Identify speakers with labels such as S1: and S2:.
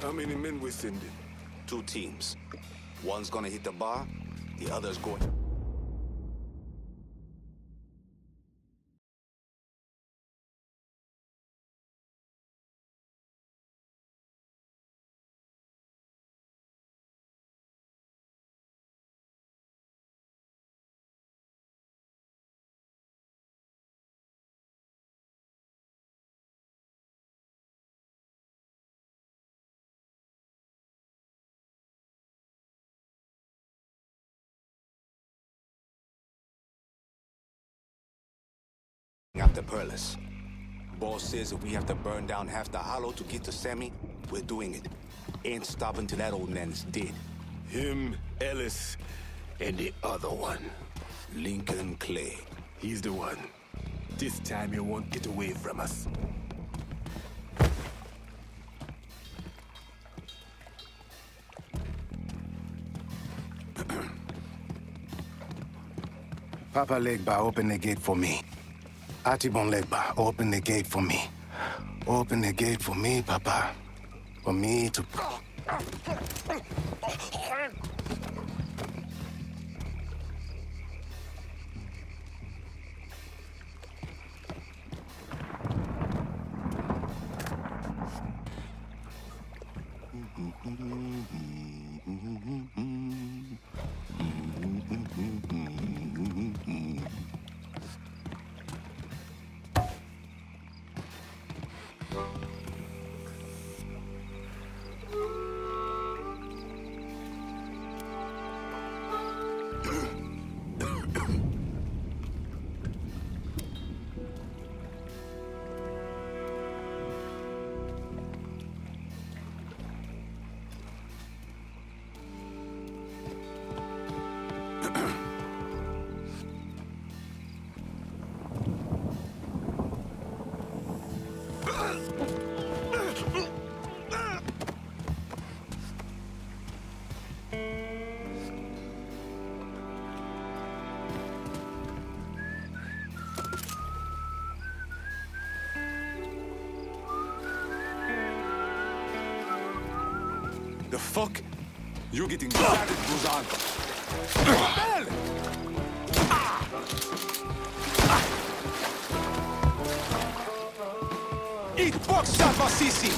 S1: How many men we sending?
S2: 2 teams. One's gonna hit the bar, the other's going... after Perlis. Boss says if we have to burn down half the Hollow to get to Sammy, we're doing it. Ain't stopping till that old man is dead.
S1: Him, Ellis, and the other one.
S2: Lincoln Clay.
S1: He's the one. This time he won't get away from us.
S3: Papa Legba, open the gate for me. Atibon Legba, open the gate for me. Open the gate for me, Papa. For me to...
S1: The fuck? You're getting started, Buzan. Bell! Eat buckshot, Masisi!